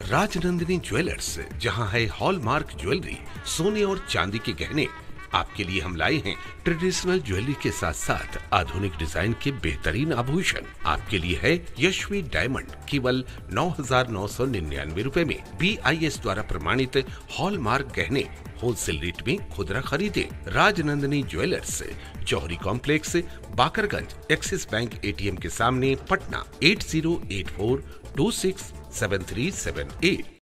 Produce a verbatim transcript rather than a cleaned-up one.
Rajnandini jewellers, जहां है hallmark jewellery, सोने और चांदी के गहने। आपके लिए हम लाए हैं ट्रेडिशनल ज्वेलरी के साथ साथ आधुनिक डिजाइन के बेहतरीन आभूषण। आपके लिए है यशवी डायमंड, केवल नौ हजार नौ सौ निन्यानवे रूपए में। बी आई एस द्वारा प्रमाणित हॉलमार्क गहने होलसेल रेट में खुदरा खरीदे। Rajnandini jewellers, Jauhari complex, Bakarganj, Axis bank A T M के सामने, Patna eight zero eight four two six seven three seven eight.